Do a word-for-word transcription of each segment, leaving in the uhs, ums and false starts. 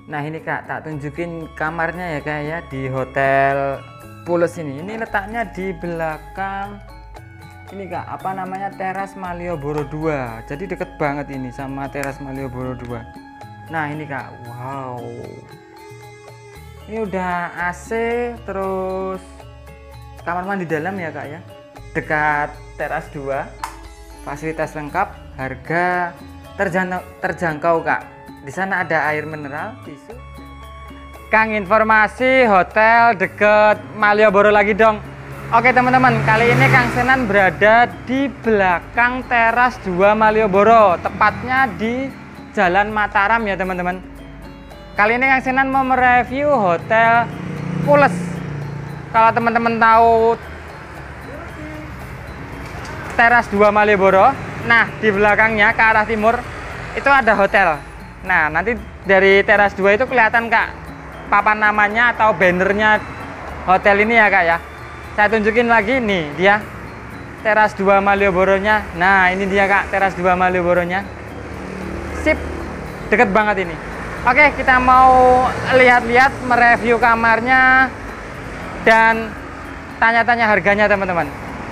Nah ini kak, tak tunjukin kamarnya ya kak ya, di Hotel Pules ini. Ini letaknya di belakang ini kak, apa namanya, Teras Malioboro dua. Jadi deket banget ini sama Teras Malioboro dua. Nah ini kak, wow, ini udah A C, terus kamar mandi dalam ya kak ya, dekat teras dua, fasilitas lengkap, harga terjangkau, terjangkau kak. Di sana ada air mineral, tisu. Kang, informasi hotel deket Malioboro lagi dong. Oke teman-teman, kali ini Kang Senan berada di belakang teras dua Malioboro, tepatnya di Jalan Mataram ya teman-teman. Kali ini Kang Senan mau mereview Hotel Pules. Kalau teman-teman tahu teras dua Malioboro, nah di belakangnya ke arah timur itu ada hotel. Nah nanti dari teras dua itu kelihatan kak papan namanya atau bannernya hotel ini ya kak ya. Saya tunjukin lagi nih dia teras dua Malioboro-nya. Nah ini dia kak teras dua Malioboro-nya. Sip, deket banget ini. Oke, kita mau lihat-lihat, mereview kamarnya dan tanya-tanya harganya teman-teman.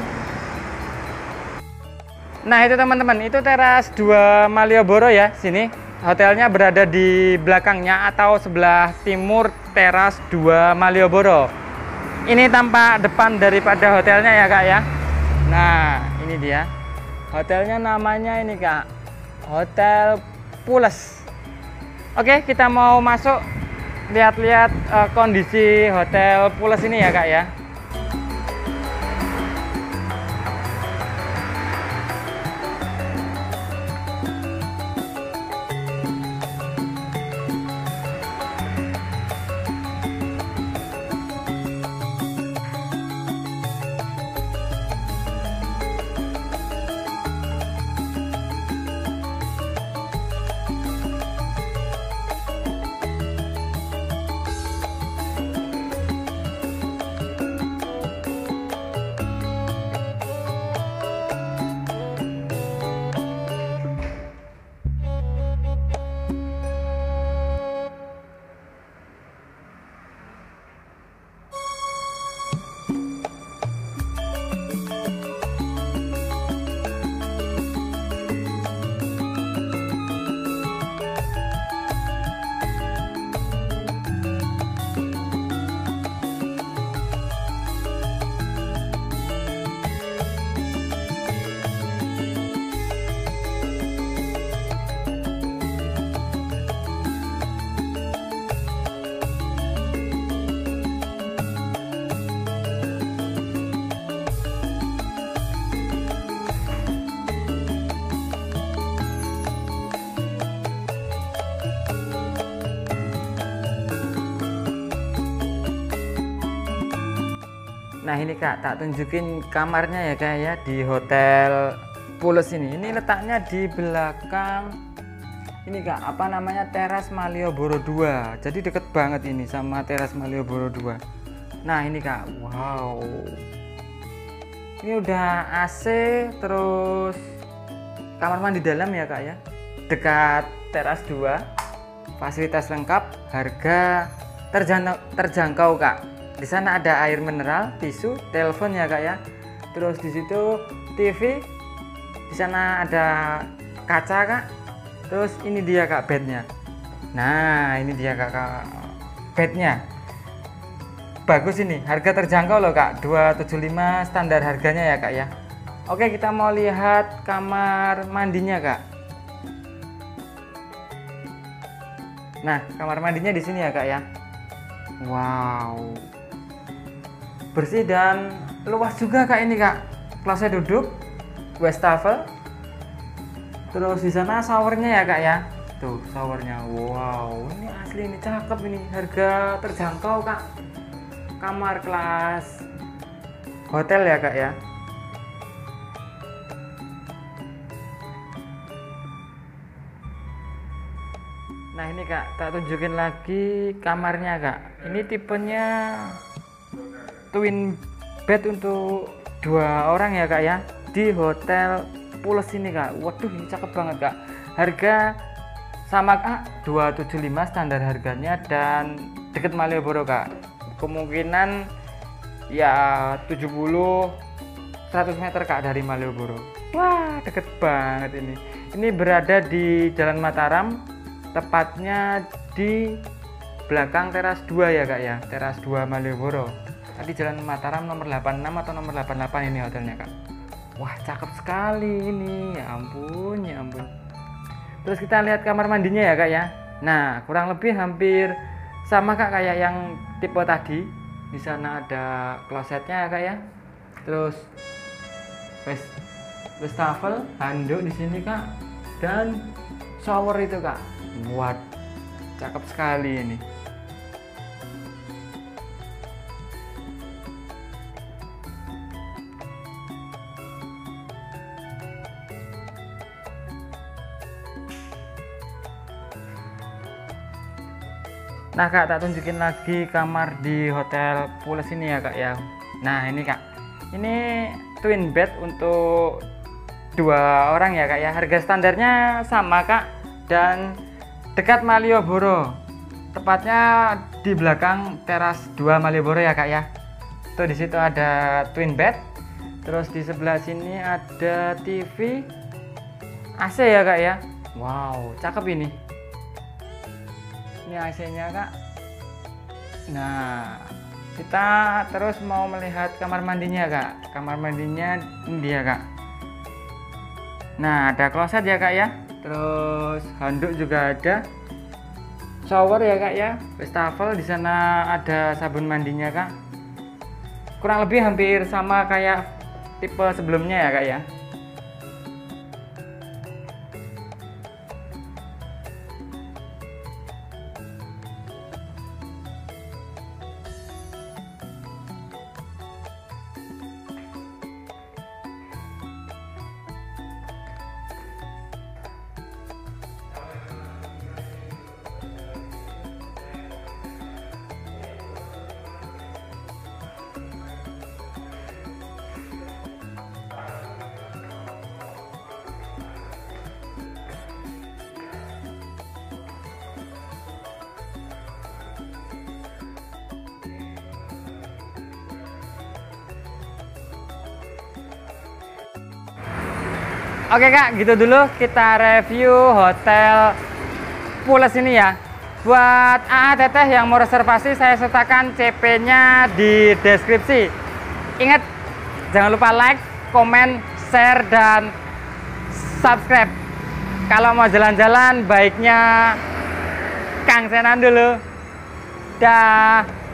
Nah itu teman-teman, itu teras dua Malioboro ya. Sini hotelnya berada di belakangnya atau sebelah timur teras dua Malioboro. Ini tampak depan daripada hotelnya ya kak ya. Nah ini dia hotelnya, namanya ini kak, Hotel Pules. Oke, kita mau masuk lihat-lihat uh, kondisi Hotel Pules ini ya kak ya. Nah ini kak, tak tunjukin kamarnya ya kak ya, di Hotel Pules ini. Ini letaknya di belakang ini kak, apa namanya, Teras Malioboro dua. Jadi deket banget ini sama Teras Malioboro dua. Nah ini kak, wow, ini udah A C, terus kamar mandi dalam ya kak ya, dekat teras dua, fasilitas lengkap, harga terjangkau, terjangkau kak. Di sana ada air mineral, tisu, telepon ya kak ya. Terus di situ T V, di sana ada kaca kak. Terus ini dia kak bednya. Nah ini dia kak, kak bednya. Bagus ini, harga terjangkau loh kak, dua ratus tujuh puluh lima standar harganya ya kak ya. Oke, kita mau lihat kamar mandinya kak. Nah kamar mandinya di sini ya kak ya. Wow, bersih dan luas juga kak ini kak. Kelasnya duduk, wastafel. Terus di sana showernya ya kak ya. Tuh showernya, wow, ini asli, ini cakep ini. Harga terjangkau kak. Kamar kelas hotel ya kak ya. Nah ini kak, tak tunjukin lagi kamarnya kak. Ini tipenya twin bed untuk dua orang ya kak ya, di Hotel Pules ini kak. Waduh ini cakep banget kak. Harga sama kak, dua tujuh lima standar harganya dan deket Malioboro kak. Kemungkinan ya tujuh puluh seratus meter kak dari Malioboro. Wah, deket banget ini. Ini berada di Jalan Mataram, tepatnya di belakang teras dua ya kak ya, teras dua Malioboro. Tadi Jalan Mataram nomor delapan puluh enam atau nomor delapan puluh delapan ini hotelnya kak. Wah, cakep sekali ini. Ya ampun, ya ampun. Terus kita lihat kamar mandinya ya kak ya. Nah, kurang lebih hampir sama kak kayak yang tipe tadi. Di sana ada klosetnya ya kak ya. Terus wastafel, handuk di sini kak, dan shower itu kak. Buat cakep sekali ini. Nah kak, tak tunjukin lagi kamar di hotel Pules ini ya kak ya. Nah ini kak, ini twin bed untuk dua orang ya kak ya. Harga standarnya sama kak dan dekat Malioboro, tepatnya di belakang teras dua Malioboro ya kak ya. Tuh di situ ada twin bed. Terus di sebelah sini ada T V, A C ya kak ya. Wow, cakep ini. Ini A C-nya kak. Nah, kita terus mau melihat kamar mandinya kak. Kamar mandinya ini dia kak. Nah, ada kloset ya kak ya. Terus handuk juga ada. Shower ya kak ya. Wastafel, di sana ada sabun mandinya kak. Kurang lebih hampir sama kayak tipe sebelumnya ya kak ya. Oke kak, gitu dulu kita review hotel Pules ini ya. Buat A A Teteh yang mau reservasi, saya sertakan C P-nya di deskripsi. Ingat, jangan lupa like, komen, share, dan subscribe. Kalau mau jalan-jalan, baiknya Kang Senan dulu. Dah.